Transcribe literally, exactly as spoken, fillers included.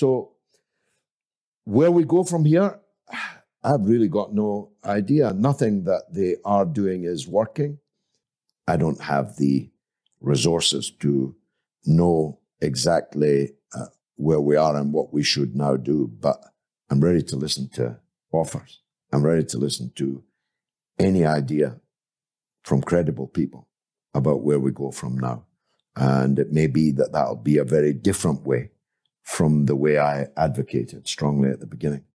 So where we go from here, I've really got no idea. Nothing that they are doing is working. I don't have the resources to know exactly uh, where we are and what we should now do, but I'm ready to listen to offers. I'm ready to listen to any idea from credible people about where we go from now. And it may be that that'll be a very different way from the way I advocated strongly at the beginning.